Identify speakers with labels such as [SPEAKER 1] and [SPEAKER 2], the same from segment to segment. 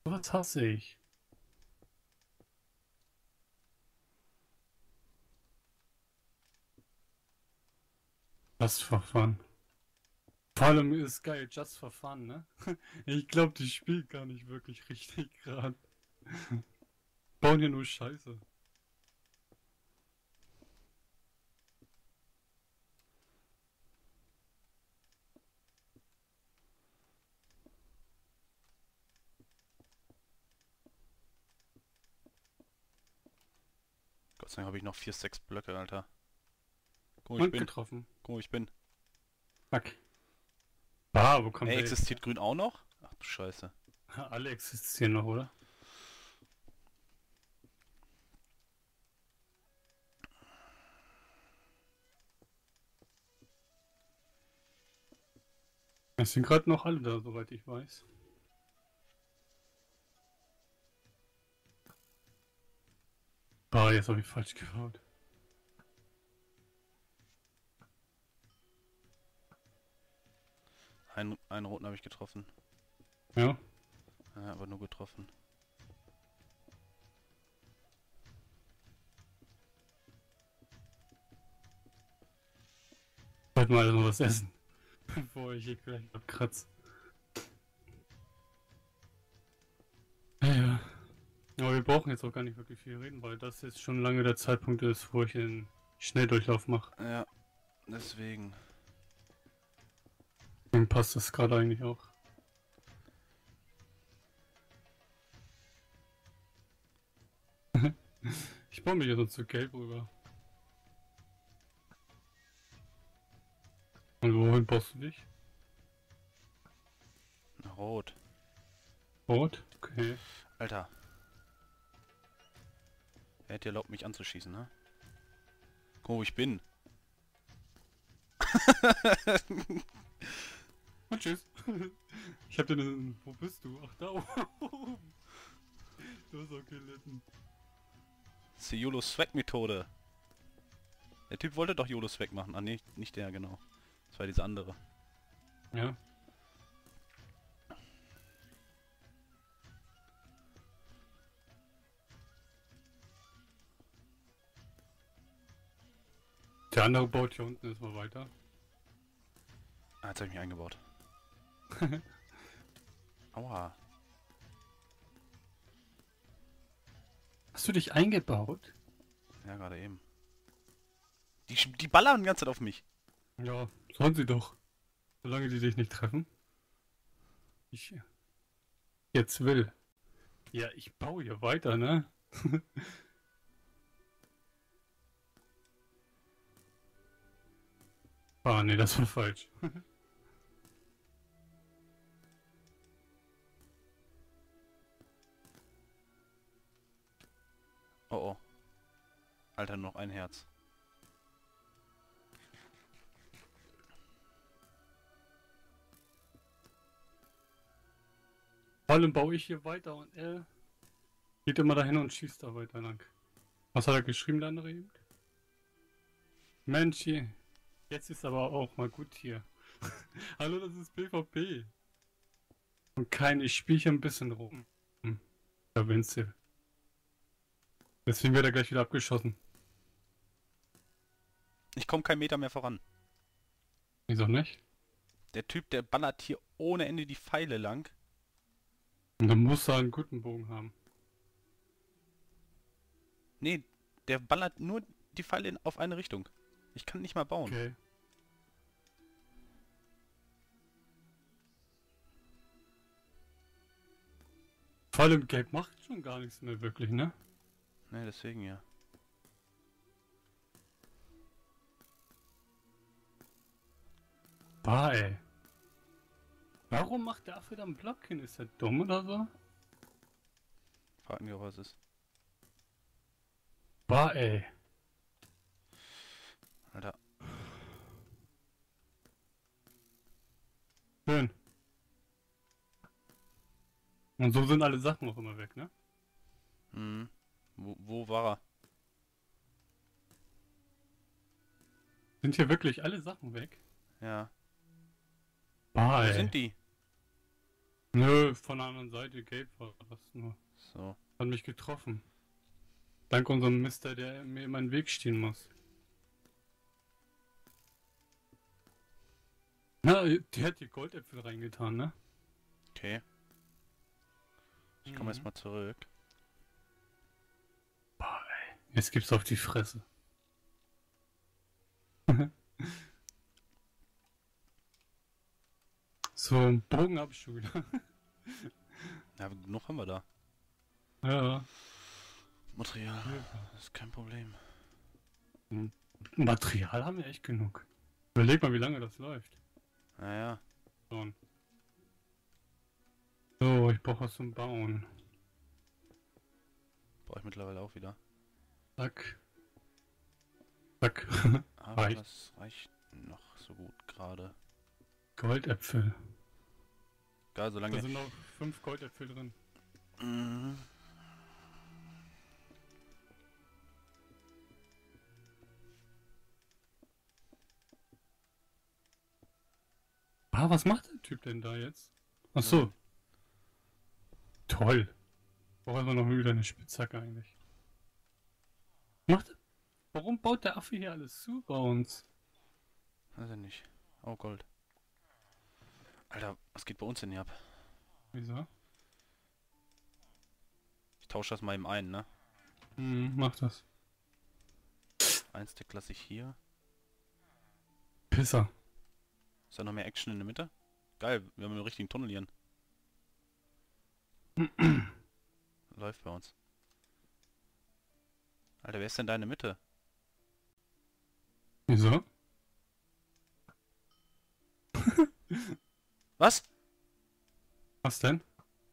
[SPEAKER 1] Was hasse ich? Just for fun. Vor allem ist geil, just for fun, ne? Ich glaube, die spielt gar nicht wirklich richtig gerade. Bauen hier nur Scheiße.
[SPEAKER 2] Gott sei Dank habe ich noch 4 6 Blöcke, Alter. Guck, wo ich
[SPEAKER 1] Und
[SPEAKER 2] bin.
[SPEAKER 1] getroffen.
[SPEAKER 2] Guck, wo ich bin.
[SPEAKER 1] Fuck. Ah, wo kommt
[SPEAKER 2] Ey,
[SPEAKER 1] der jetzt her?
[SPEAKER 2] existiert grün auch noch? Ach du Scheiße.
[SPEAKER 1] Alle existieren noch, oder? Es sind gerade noch alle da, soweit ich weiß. Bah, jetzt habe ich falsch gebaut.
[SPEAKER 2] Einen roten habe ich getroffen.
[SPEAKER 1] Ja,
[SPEAKER 2] Ja, aber nur getroffen.
[SPEAKER 1] wollte mal noch was essen, bevor ich hier gleich abkratze. Ja. Aber wir brauchen jetzt auch gar nicht wirklich viel reden, weil das jetzt schon lange der Zeitpunkt ist, wo ich den Schnelldurchlauf mache.
[SPEAKER 2] Ja, deswegen.
[SPEAKER 1] Dann passt das gerade eigentlich auch. Ich baue mich ja sonst zu gelb rüber. Und wohin baust du dich?
[SPEAKER 2] Rot.
[SPEAKER 1] Rot? Okay.
[SPEAKER 2] Alter. Er hätte erlaubt, mich anzuschießen, ne? Guck, wo ich bin.
[SPEAKER 1] Und tschüss. Ich hab den. Wo bist du? Ach, da oben. Du hast auch gelitten.
[SPEAKER 2] Das ist die YOLO-Swag-Methode. Der Typ wollte doch YOLO-Swag machen. Ah, nee, nicht der, genau. Das war dieser andere.
[SPEAKER 1] Ja. Der andere baut hier unten erstmal weiter.
[SPEAKER 2] Ah, jetzt habe ich mich eingebaut. Aua.
[SPEAKER 1] Hast du dich eingebaut?
[SPEAKER 2] Ja, gerade eben. Die ballern die ganze Zeit auf mich.
[SPEAKER 1] Ja, sollen sie doch. Solange die dich nicht treffen. Ich jetzt will. Ja, ich baue hier weiter, ne? Ah, nee, das war falsch.
[SPEAKER 2] Oh oh. Alter, nur noch ein Herz.
[SPEAKER 1] Vor allem baue ich hier weiter und er geht immer dahin und schießt da weiter lang. Was hat er geschrieben, der andere eben? Mensch, hier. Jetzt ist aber auch mal gut hier. Hallo, das ist PvP. Und kein, ich spiele hier ein bisschen rum. Da gewinnst du. Deswegen wird er gleich wieder abgeschossen.
[SPEAKER 2] Ich komme keinen Meter mehr voran.
[SPEAKER 1] Wieso nicht?
[SPEAKER 2] Der Typ, der ballert hier ohne Ende die Pfeile lang.
[SPEAKER 1] Und dann muss er einen guten Bogen haben.
[SPEAKER 2] Nee, der ballert nur die Pfeile auf eine Richtung. Ich kann nicht mal bauen.
[SPEAKER 1] Okay. Vor allem Gelb macht schon gar nichts mehr wirklich, ne?
[SPEAKER 2] Ne, deswegen ja.
[SPEAKER 1] Bah, ey. Warum macht der Affe da einen Block hin? Ist er dumm oder so?
[SPEAKER 2] Frag mich, was es ist.
[SPEAKER 1] Bah, ey.
[SPEAKER 2] Alter.
[SPEAKER 1] Schön. Und so sind alle Sachen auch immer weg, ne?
[SPEAKER 2] Hm. Wo war er?
[SPEAKER 1] Sind hier wirklich alle Sachen weg?
[SPEAKER 2] Ja.
[SPEAKER 1] Bah,
[SPEAKER 2] Wo
[SPEAKER 1] ey.
[SPEAKER 2] sind die?
[SPEAKER 1] Nö, von der anderen Seite, Gabe war das nur.
[SPEAKER 2] So.
[SPEAKER 1] Hat mich getroffen. Dank unserem Mister, der mir immer im Weg stehen muss. Na, der hat die Goldäpfel reingetan, ne?
[SPEAKER 2] Okay. Ich komme jetzt mal zurück.
[SPEAKER 1] Boah, ey. Jetzt gibt's auf die Fresse. So, einen Bogen hab ich schon wieder.
[SPEAKER 2] Ja, genug haben wir da.
[SPEAKER 1] Ja.
[SPEAKER 2] Material. Das ist kein Problem.
[SPEAKER 1] Material haben wir echt genug. Überleg mal, wie lange das läuft.
[SPEAKER 2] Naja.
[SPEAKER 1] Schon. So, ich brauche was zum Bauen.
[SPEAKER 2] Brauche ich mittlerweile auch wieder.
[SPEAKER 1] Zack. Zack.
[SPEAKER 2] Aber
[SPEAKER 1] Reicht.
[SPEAKER 2] das reicht noch so gut gerade.
[SPEAKER 1] Goldäpfel.
[SPEAKER 2] Egal,
[SPEAKER 1] Da
[SPEAKER 2] solange...
[SPEAKER 1] sind noch 5 Goldäpfel drin.
[SPEAKER 2] Mhm.
[SPEAKER 1] Ah, was macht der Typ denn da jetzt? Ach so. Toll. Brauchen wir noch wieder eine Spitzhacke eigentlich. Macht. Warum baut der Affe hier alles zu bei uns?
[SPEAKER 2] Weiß ich nicht. Oh, Gold. Alter, was geht bei uns denn hier ab?
[SPEAKER 1] Wieso?
[SPEAKER 2] Ich tausche das mal eben ein, ne?
[SPEAKER 1] Mach das.
[SPEAKER 2] Ein Stack lasse ich hier.
[SPEAKER 1] Pisser.
[SPEAKER 2] Ist da noch mehr Action in der Mitte? Geil, wir haben einen richtigen Tunnel hier. Läuft bei uns. Alter, wer ist denn da in der Mitte?
[SPEAKER 1] Wieso?
[SPEAKER 2] Was?
[SPEAKER 1] Was denn?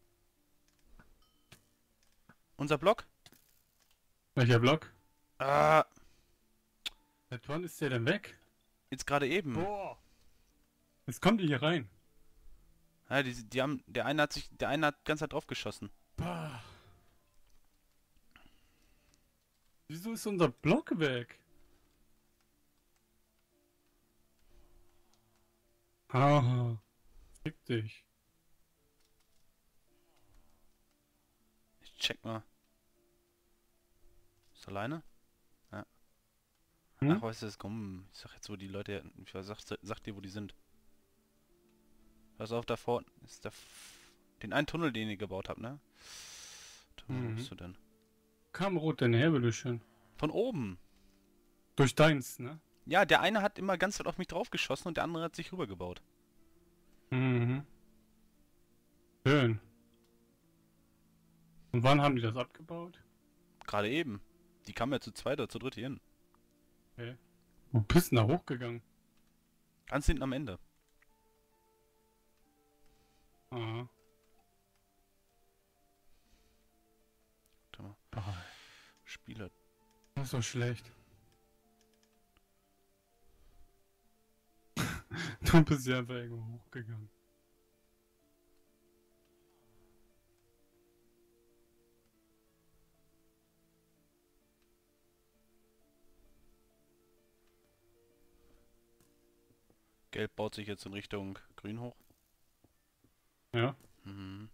[SPEAKER 2] Unser Block?
[SPEAKER 1] Welcher Block?
[SPEAKER 2] Ah,
[SPEAKER 1] Seit wann ist der denn weg?
[SPEAKER 2] jetzt gerade eben.
[SPEAKER 1] Boah. Jetzt kommt die hier rein.
[SPEAKER 2] Ja, die haben, der eine hat die ganze Zeit drauf geschossen.
[SPEAKER 1] Bah. Wieso ist unser Block weg? Ah, fick dich.
[SPEAKER 2] Ich check mal. Ist alleine? Ja.
[SPEAKER 1] Hm?
[SPEAKER 2] Ach, weißt du, komm, ich sag jetzt, wo die Leute, ich sag dir, wo die sind. Pass auf, da vorne ist den einen Tunnel, den ihr gebaut habt, ne? Wo bist du denn?
[SPEAKER 1] Kam rot denn her, bitteschön.
[SPEAKER 2] Von oben!
[SPEAKER 1] Durch deins, ne?
[SPEAKER 2] Ja, der eine hat immer ganz Zeit auf mich drauf geschossen und der andere hat sich rübergebaut.
[SPEAKER 1] Mhm. Schön. Und wann haben die das abgebaut?
[SPEAKER 2] Gerade eben. Die kamen ja zu zweit oder zu dritt hier hin.
[SPEAKER 1] Okay. Wo bist du denn da hochgegangen?
[SPEAKER 2] Ganz hinten am Ende.
[SPEAKER 1] Aha.
[SPEAKER 2] Warte mal.
[SPEAKER 1] Bah,
[SPEAKER 2] Spieler.
[SPEAKER 1] das ist doch schlecht. Du bist ja einfach irgendwo hochgegangen.
[SPEAKER 2] Gelb baut sich jetzt in Richtung Grün hoch.
[SPEAKER 1] Ja.
[SPEAKER 2] Mhm.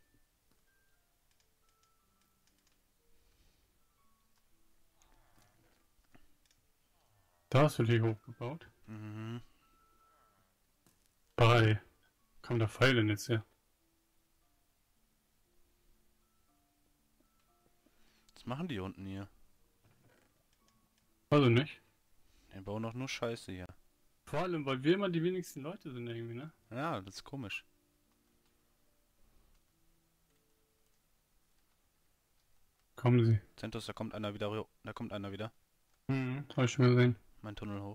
[SPEAKER 1] Da hast du dich hochgebaut.
[SPEAKER 2] Mhm.
[SPEAKER 1] Bei. Kam der Pfeil denn jetzt her?
[SPEAKER 2] Was machen die unten hier?
[SPEAKER 1] Also nicht.
[SPEAKER 2] Die bauen doch nur Scheiße hier.
[SPEAKER 1] Vor allem, weil wir immer die wenigsten Leute sind irgendwie, ne?
[SPEAKER 2] Ja, das ist komisch.
[SPEAKER 1] Kommen sie.
[SPEAKER 2] Zentus, da kommt einer wieder. Da kommt einer wieder.
[SPEAKER 1] Hab ich schon gesehen.
[SPEAKER 2] Mein Tunnel hoch.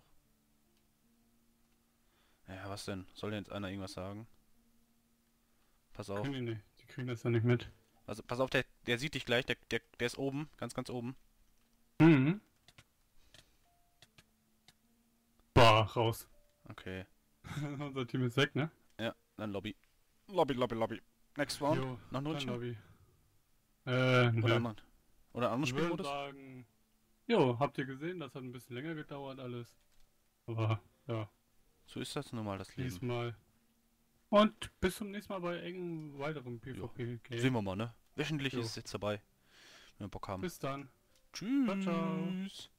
[SPEAKER 2] Ja, was denn? Soll denn jetzt einer irgendwas sagen? Pass auf.
[SPEAKER 1] Können die nicht. Die kriegen das ja nicht mit.
[SPEAKER 2] Also, pass auf, der sieht dich gleich. Der ist oben. Ganz, ganz oben.
[SPEAKER 1] Mhm. Boah, raus.
[SPEAKER 2] Okay.
[SPEAKER 1] Unser Team ist weg, ne?
[SPEAKER 2] Ja, dann Lobby. Lobby. Next round.
[SPEAKER 1] Jo,
[SPEAKER 2] Noch nur
[SPEAKER 1] dann
[SPEAKER 2] Chill?
[SPEAKER 1] Lobby.
[SPEAKER 2] Oder
[SPEAKER 1] Nö.
[SPEAKER 2] anderen. Oder anderen
[SPEAKER 1] Ich würde
[SPEAKER 2] Spielmodus?
[SPEAKER 1] sagen... Jo, habt ihr gesehen, das hat ein bisschen länger gedauert alles. Aber, ja,
[SPEAKER 2] So ist das nun mal, das Leben.
[SPEAKER 1] diesmal Und bis zum nächsten Mal bei irgendeinem weiteren PvP.
[SPEAKER 2] Sehen wir mal, ne? Wöchentlich
[SPEAKER 1] Jo.
[SPEAKER 2] ist es jetzt dabei, wenn wir Bock haben.
[SPEAKER 1] Bis dann.
[SPEAKER 2] Tschüss.
[SPEAKER 1] Ciao, ciao.